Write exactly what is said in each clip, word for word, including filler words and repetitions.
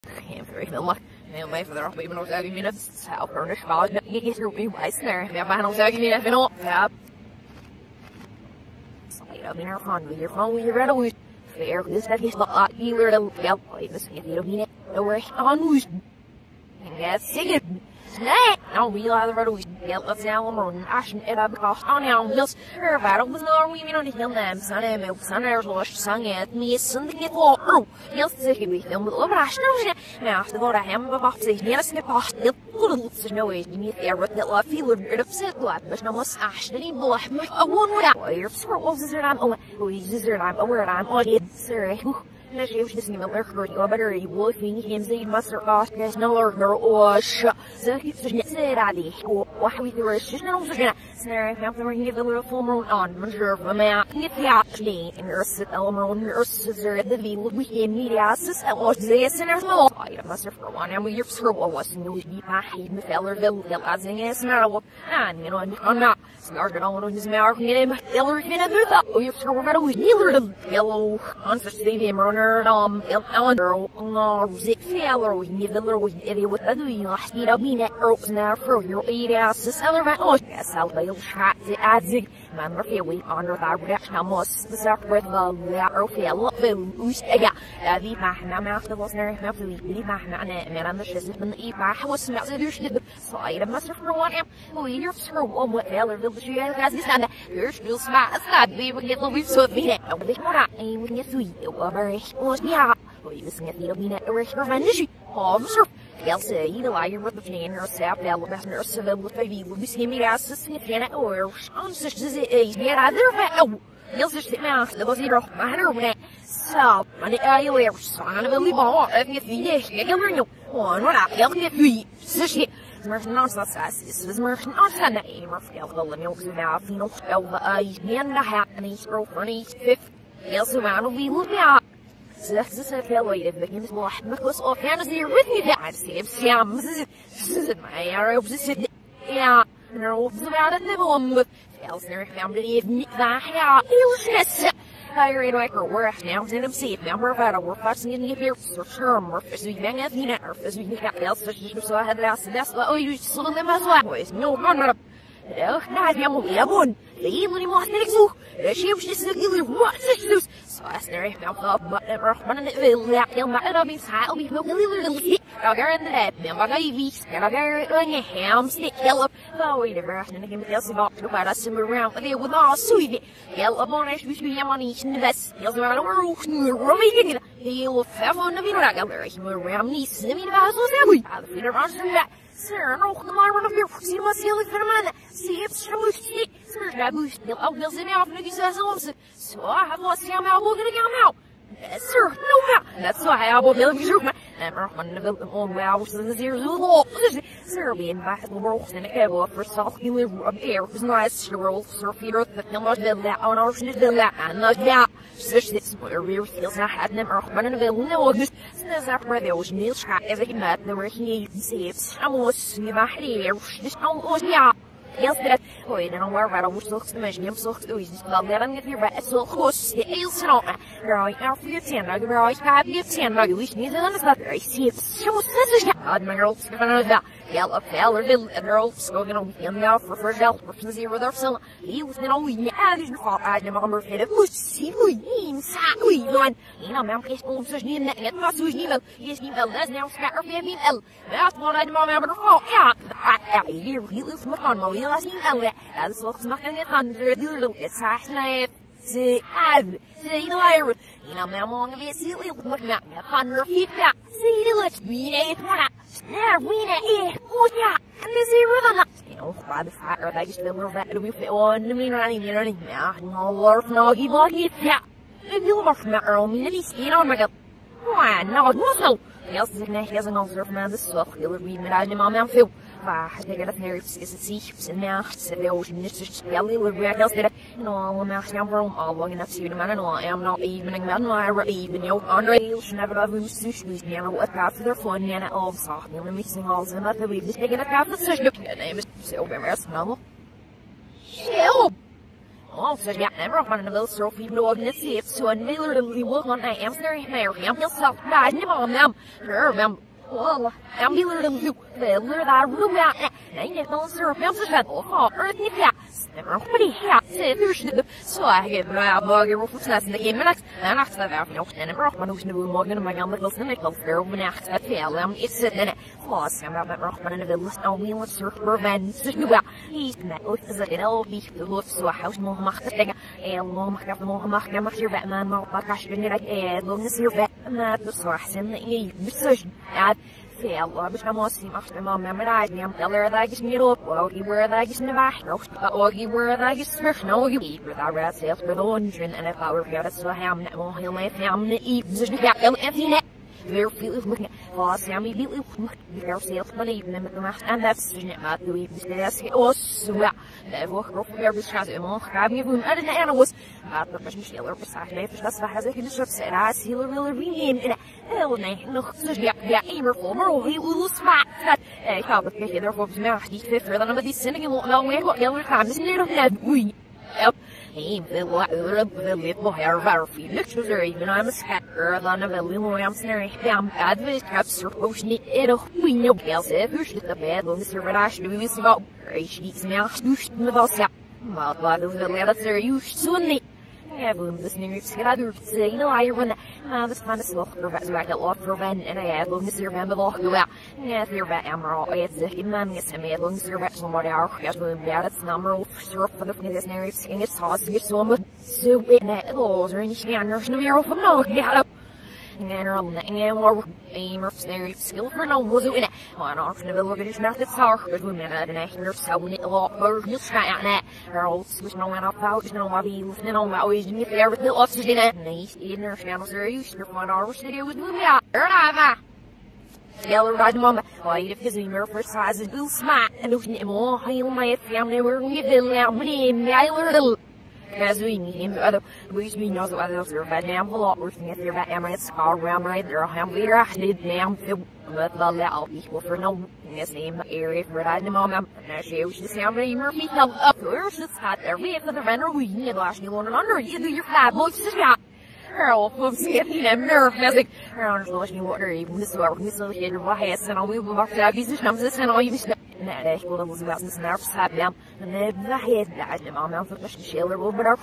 Geen verricht heel mee verder ik ben nog zeggen wie het zou kunnen schalen ik is er weer bij sneer ja maar nog zeggen wie even op ja ik ben er van weer van weer redden we fair dus dat is wat die weer dan ja ik is niet niet door aan moest ja zeker nee nou wie laten we doen ja dat is allemaal een asje en dat kost aan jou dus er waarom was nou wie nog niet heel naam zijn en op zijn er zoals zangen het meesten die het wel oh heel zeker wie dan moet overraschen nou de woorden hem bewacht zich niet eens gepast dit goed is nou is niet er wat dat laat veel er upset laat maar nou was asje die bloed maar gewoon wat er was is er aan oh hoe is er aan over aan oh dit sorry那是有些事情我儿我把这儿我给你现在嘛是啊，这是那儿那儿我是，这就是你这哪里？我我还会对是那种事情，是那看不你的那父母啊，们是什么呀？你家里儿子我们儿子这的里我we你俩是我这是那什么？哎呀，嘛是说我那么有时候我是有一把黑没费了的，要把这个是那我啊，你说你看那。Snart dan nog eens meer geen heel geen duur. Oh je zou maar doen heel de yellow consistency runner um calendar no zit feller we need the little area with the doing last year of me ropes now for your area to sell my oh yes I'll be shot the ads man we're we under that reaction almost the start with the yeah okay a lot of وش yeah هذه ما احنا ما اخذ وصلنا ما في اللي ما احنا انا من عند الشيء من ايه ما حوس سمعت ذيش صاير ما صرف روان هو يرفع وام ولا Dus je gaat niet staan. Je speelt smaak. Staat weer wat je nog niet zo weet. Oh, dit maar. En moet je zo. Oh, maar ik was ja. Oh, je wist niet dat je net weer van de. Oh, zo. Heel ze hier laai je wat de trainer sap wel met een civil with baby. We misschien meer als ze niet gaan oor. Anders is ze is meer ander. Oh, heel ze zit maar. Dat was hier nog maar over. Zo, maar de je weer staan wil die bal. Even je vier. Ik heb er nog. Oh, maar heel je vier. Zus maar van ons dat is is maar van ons aan de maar veel wel en ook zo daar van nog wel de heen daar hat en is pro van is fif heel zo aan wie moet ja zegt ze ze veel weten we kunnen wel maar was of gaan ze hier with me daar zie ja ze ze maar ja op ze ja en op ze waren het wel om veel zeer gaan die heeft niet daar ja heel stress Higher in like we're now in them see number of our we're passing in here for sure more as we bang at the or as we got else just so I had last that's oh you so them as well boys no no no no not يا مو يا بون ليه اللي ما نكسو شيء وش تسوي what تسوي so I stare now up but never running it will لا يوم ما أنا بيسعى وبيفهم اللي أجر إن ذا ما جاي فيس كان أجر إنه ham stick yellow فهو يدبر عشان نكمل يصير بعض بعد سمر round ذي وضع سويدي يلا بونش بيش بيجمعني بس يلا على وروح نروي كده يلا فهموا نبي نراجع على سمر round نيس نبي نبغى سوسي هذا في الرأس لا سر نروح نمر ونبي نفسي ما سيل الفرمان سيف شموشي سر جابوش نل أو نل زين عارف نجي ساسومس سواء هذا سيام أبو كده كام Sir, no ma. That's why I will build you. Never want to build the whole house in the years of law. Sir, being back in the world in a cable for self you live up here was nice. The world, Sir Peter, the film was built that on our shit, build that, and not that. Such this where we feels I had never run in a building. No, this is after there was meal track as I met the working agencies. I was in my hair. This almost, yeah. Heel sterk. Hoi, dan waar waar we zocht de mensen die zocht de is wel daar aan het hier bij zo goed. De heel snel. Right now for your ten. Nou, right have your ten. Nou, we niet dan is dat. I see it. Zo is het. Had mijn girls van dat. Heel up feller wil en girls going on him now for for help for some zero there so he was then only yeah is not I the number head was see we in saai one you know man kies ons dus niet net maar zo niet wel is niet wel dat nou scatter vir me el dat maar uit maar maar oh ja ja hier hier is maar kan maar hier is niet el dat is wat mag net gaan de duur het saai nee ze ad ze nou hier you know man long weer see we moet maar gaan er fit ja see the let's be nee maar yeah, we need it. Oh yeah, and this is really you know, by the fire, I just remember that we fit on the main running, you know, yeah, no lord, no, he bought it, yeah. If you look from that earl, and he's skin on my god. Why, no, no, Yes, is net heel een ander van de zorg wil er weer uit de man aan veel. Maar ik denk dat het is het zich zijn nacht ze wil niet zo spelen we weer heel sterk en al maar gaan we om al lang dat zien maar en I'm not even man maar even jou Andre never have we sushi dus niet aan wat gaat er voor niet aan al zacht niet meer missing halls en dat we dus tegen dat gaat het sushi name is zo weer maar snel. Help! Oh, so yeah, never one of those trophy blog in the sea, so a miller to be work on I am very merry. I'm yourself, I never on them. Remember, well, I'm miller to do the lure that room out. I never serve them to have all earth in the never pretty hat, say, there's the so I get my bugger with us in the game next, and after that, I've no and never one who's new Morgan and my gun that goes in the club fair when after that fail them, it's sitting in it. Floss, I'm about Rockman and the village, only with Sir Burvan, so you well, he's met with the Zagano, he's the wolf, so a house more macht the thing, and long have the more macht, I'm your vet man, not like I should be like, eh, long as your vet, and that the source in the decision. Fail, but I'm also after my memory. I'm telling that is near up, or you were that is never, or you were that is fresh, no, you eat with our red sales for the lunch, and if I were here, so ham, that won't heal my family, eat, just get empty net. Very few looking at for Sammy Billy, their sales, but even in the last, and that's not the way this was well. Never go for every shot, and all having a room, and I was not the person sheller beside me, that's why has a condition said I see a really rename in hell, and no, so yeah, yeah, aimer former, or he will spot that a couple of people there for the nasty fifth, and nobody's sending him along way, what yellow times, and they don't have we. He will let the little hair very lectures or even I'm a scatter than a little I'm snary down bad with caps or potion it a we know else if you shoot the bed on the server I should be about she's now snooshed with us out. Well, by the letters are used soon. Yeah, boom, this new together say no I run uh this kind of stuff for that back at lot for van and I have long to remember the go out. Yeah, if you're back emerald, it's the man gets me long to remember somebody our yes boom bad it's number for the this new skin it's hard to get so much so in that laws or any scanners no you're from no yeah. General and more aim or snare skill for no was in it. One off the village is not the power, but women at an actor so in it a lot for you try on that. Her old switch no one up out, no my be listening on my always in there with the oxygen and nice in her channels are used for one hour studio with me out. Erna Yellow right mama, why if his mirror for size is Bill Smart and looking at more heal my family were giving out me little. As we need him, other which we know that others are bad damn lot working at their bad emirates are around right there. I'm leader, I did damn feel but the loud people for no in the same area for that moment. And she was the sound of Murphy held up. Where's this hot there? We have the render we need last you on under you do your fat books to shot. Her old folks getting them nerve music. Her honor's washing water, even this war, we so here, why has and we will walk out these numbers and all you stuff. Net echt wel was about this nerve slap down and then the head that the mom of the schiller will but our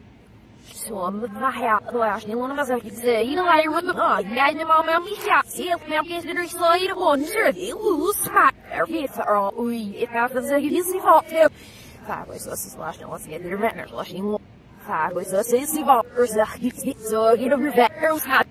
so I'm the hair the last one of us I could say you know I would oh yeah the mom of me shot see if now get the slide one sure you lose spot every it's all we if after the you see hot too five was this last one let's get the renter flashing five was this is the boppers so you know your veterans had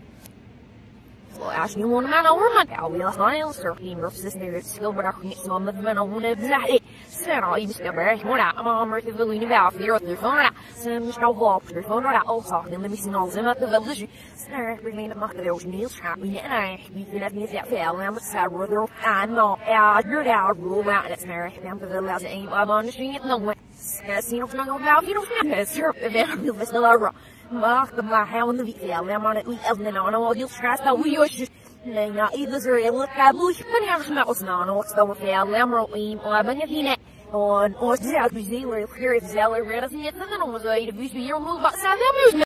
Ashley one man over my cow wheel final surfing versus their skill but I can't so I'm the man on the exactly said I even still very one out I'm on the village about here with their phone out some no walk their phone out all talking let me see all them at the village snare bringing the market there was meals happy and I we can have me that fail I'm a sad brother I'm not out you're out rule out it's snare down to the last aim I'm on the street no way see if not about you don't surf event with the lower Mark the my hound the veil, I'm on it, we have no no, you'll scratch how we use. Now, either there, look at Bush, but I'm not was non, what's the fail, Emerald, or Benjamin, on or Zach, where here is Zeller, rather than it, and then almost a to be your move outside the amusement.